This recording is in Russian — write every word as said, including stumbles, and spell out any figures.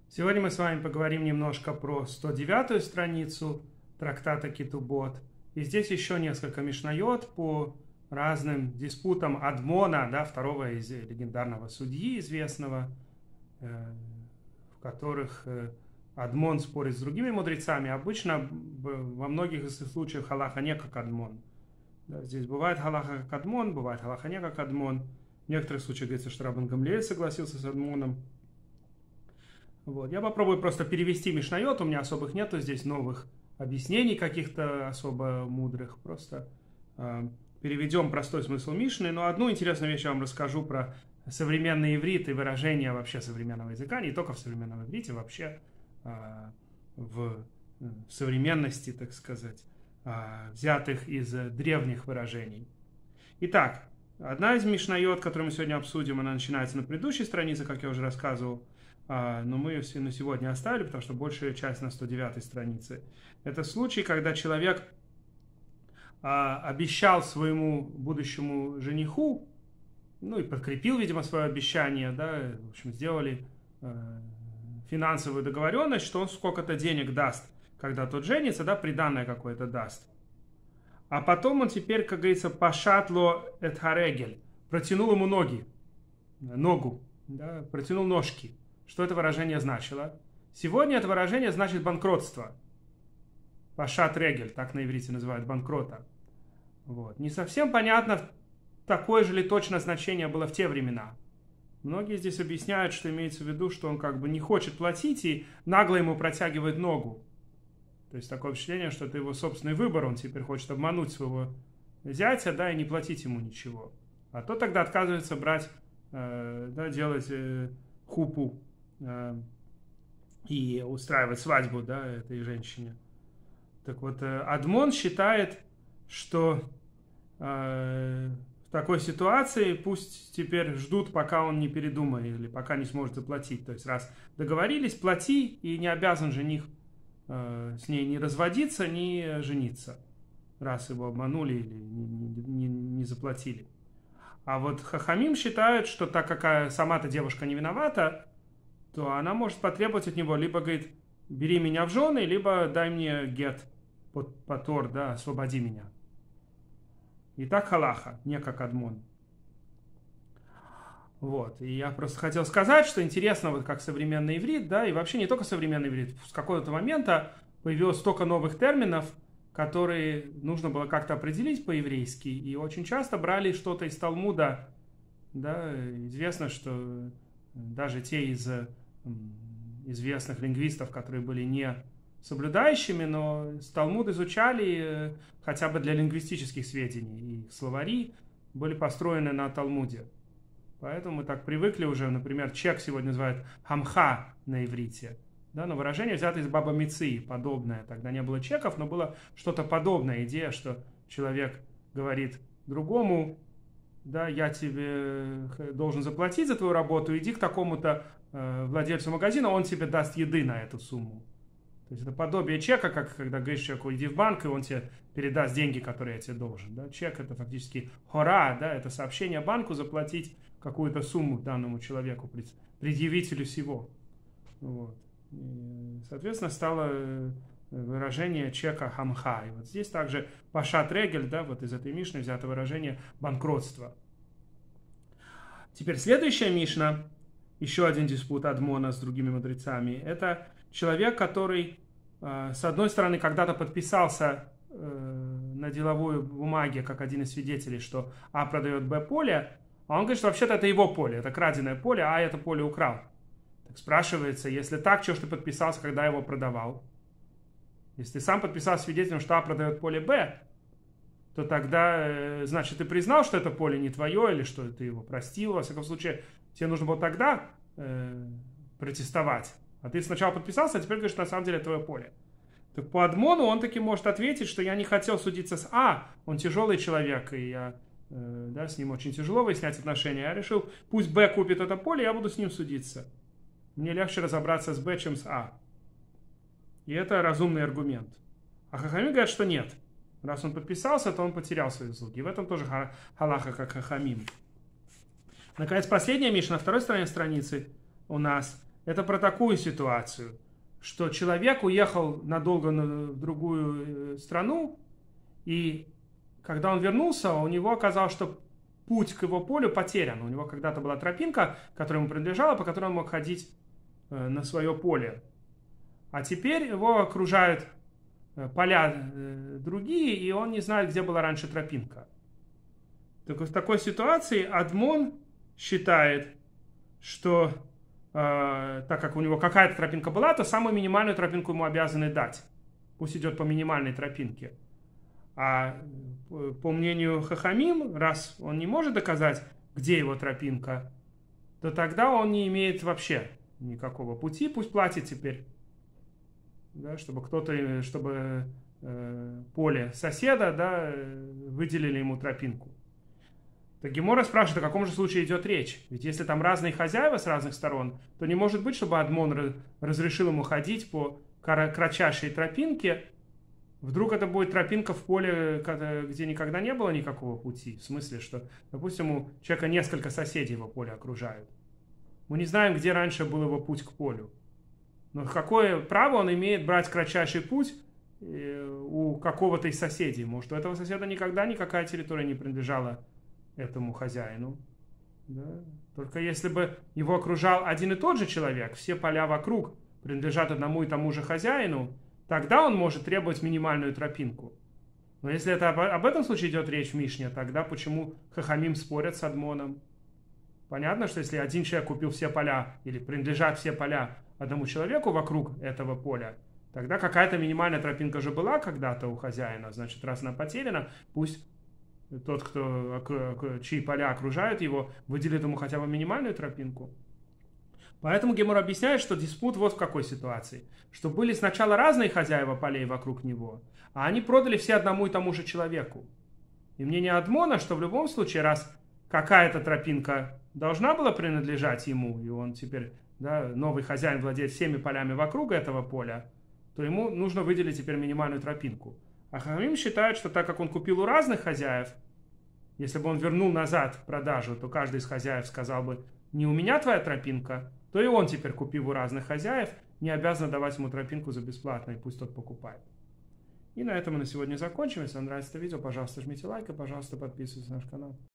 Сегодня мы с вами поговорим немножко про сто девятую страницу трактата Кетубот. И здесь еще несколько мишнайот по разным диспутам Адмона, да, второго из легендарного судьи известного, э, в которых э, Адмон спорит с другими мудрецами. Обычно во многих из случаев халаха не как Адмон. Да, здесь бывает халаха как Адмон, бывает халаха не как Адмон. В некоторых случаях говорится, что Раббан Гамлиэль согласился с Адмоном. Вот. Я попробую просто перевести мишнайот, у меня особых нету здесь новых объяснений каких-то особо мудрых. Просто э, переведем простой смысл Мишны. Но одну интересную вещь я вам расскажу про современный иврит и выражения вообще современного языка, не только в современном иврите, вообще э, в современности, так сказать, э, взятых из древних выражений. Итак, одна из мишнайот, которую мы сегодня обсудим, она начинается на предыдущей странице, как я уже рассказывал, но мы ее на сегодня оставили, потому что большая часть на сто девятой странице. Это случай, когда человек обещал своему будущему жениху, ну и подкрепил, видимо, свое обещание, да, в общем, сделали финансовую договоренность, что он сколько-то денег даст, когда тот женится, да, приданное какое-то даст. А потом он теперь, как говорится, пашатло эт харегель, протянул ему ноги, ногу, да, протянул ножки. Что это выражение значило? Сегодня это выражение значит банкротство. Пашат регель, так на иврите называют банкрота. Вот. Не совсем понятно, такое же ли точно значение было в те времена. Многие здесь объясняют, что имеется в виду, что он как бы не хочет платить и нагло ему протягивает ногу. То есть такое впечатление, что это его собственный выбор, он теперь хочет обмануть своего зятя, да, и не платить ему ничего. А то тогда отказывается брать, э, да, делать э, хупу и устраивать свадьбу, да, этой женщине. Так вот, Адмон считает, что э, в такой ситуации пусть теперь ждут, пока он не передумает или пока не сможет заплатить. То есть, раз договорились, плати, и не обязан жених э, с ней ни разводиться, ни жениться, раз его обманули или не, не, не заплатили. А вот хахамим считают, что так как сама-то девушка не виновата, то она может потребовать от него, либо говорит, бери меня в жены, либо дай мне гет, потор, да, освободи меня. И так халаха, не как Адмон. Вот, и я просто хотел сказать, что интересно, вот как современный иврит, да, и вообще не только современный иврит, с какого-то момента появилось столько новых терминов, которые нужно было как-то определить по-еврейски, и очень часто брали что-то из Талмуда, да, известно, что даже те из известных лингвистов, которые были не соблюдающими, но Талмуд изучали хотя бы для лингвистических сведений. И словари были построены на Талмуде. Поэтому мы так привыкли уже, например, чек сегодня называют хамха на иврите. Да, но выражение взято из Баба Мицы, подобное. Тогда не было чеков, но было что-то подобное. Идея, что человек говорит другому, да, я тебе должен заплатить за твою работу, иди к такому-то э, владельцу магазина, он тебе даст еды на эту сумму. То есть это подобие чека, как когда говоришь человеку, иди в банк, и он тебе передаст деньги, которые я тебе должен. Да? Чек это фактически хора, да, это сообщение банку заплатить какую-то сумму данному человеку, предъявителю всего. Вот. И, соответственно, стало выражение чека хамха. И вот здесь также пашат регель, да, вот из этой мишны взято выражение банкротства. Теперь следующая мишна, еще один диспут Адмона с другими мудрецами, это человек, который, э, с одной стороны, когда-то подписался э, на деловой бумаге, как один из свидетелей, что А продает Б поле, а он говорит, что вообще-то это его поле, это краденое поле, а это поле украл. Так спрашивается, если так, чего ж ты подписался, когда его продавал? Если ты сам подписал свидетелем, что А продает поле Б, то тогда, значит, ты признал, что это поле не твое, или что ты его простил. Во всяком случае, тебе нужно было тогда э, протестовать. А ты сначала подписался, а теперь говоришь, что на самом деле это твое поле. Так по Адмону он таки может ответить, что я не хотел судиться с А, он тяжелый человек, и я, э, да, с ним очень тяжело выяснять отношения. Я решил, пусть Б купит это поле, я буду с ним судиться. Мне легче разобраться с Б, чем с А. И это разумный аргумент. А хахамим говорят, что нет. Раз он подписался, то он потерял свои заслуги. И в этом тоже халаха, как хахамим. Наконец, последняя мишна на второй стороне страницы у нас. это про такую ситуацию, что человек уехал надолго в другую страну, и когда он вернулся, у него оказалось, что путь к его полю потерян. У него когда-то была тропинка, которая ему принадлежала, по которой он мог ходить на свое поле. А теперь его окружают поля другие, и он не знает, где была раньше тропинка. Так в такой ситуации Адмон считает, что э, так как у него какая-то тропинка была, то самую минимальную тропинку ему обязаны дать. Пусть идет по минимальной тропинке. А по мнению Хахамим, раз он не может доказать, где его тропинка, то тогда он не имеет вообще никакого пути, пусть платит теперь. Да, чтобы кто-то, чтобы э, поле соседа, да, выделили ему тропинку. Так Гемора спрашивает, о каком же случае идет речь? Ведь если там разные хозяева с разных сторон, то не может быть, чтобы Адмон разрешил ему ходить по кратчайшей тропинке. Вдруг это будет тропинка в поле, где никогда не было никакого пути. В смысле, что, допустим, у человека несколько соседей его поле окружают. Мы не знаем, где раньше был его путь к полю. Но какое право он имеет брать кратчайший путь у какого-то из соседей? Может, у этого соседа никогда никакая территория не принадлежала этому хозяину? Да? Только если бы его окружал один и тот же человек, все поля вокруг принадлежат одному и тому же хозяину, тогда он может требовать минимальную тропинку. Но если это об, об этом случае идет речь в Мишне, тогда почему Хахамим спорят с Адмоном? Понятно, что если один человек купил все поля или принадлежат все поля одному человеку вокруг этого поля, тогда какая-то минимальная тропинка же была когда-то у хозяина. Значит, раз она потеряна, пусть тот, кто, чьи поля окружают его, выделит ему хотя бы минимальную тропинку. Поэтому Гемор объясняет, что диспут вот в какой ситуации. Что были сначала разные хозяева полей вокруг него, а они продали все одному и тому же человеку. И мнение Адмона, что в любом случае, раз какая-то тропинка должна была принадлежать ему, и он теперь, да, новый хозяин владеет всеми полями вокруг этого поля, то ему нужно выделить теперь минимальную тропинку. А Хахамим считает, что так как он купил у разных хозяев, если бы он вернул назад продажу, то каждый из хозяев сказал бы, не у меня твоя тропинка, то и он теперь, купив у разных хозяев, не обязан давать ему тропинку за бесплатно, и пусть тот покупает. И на этом мы на сегодня закончим. Если вам нравится это видео, пожалуйста, жмите лайк и, пожалуйста, подписывайтесь на наш канал.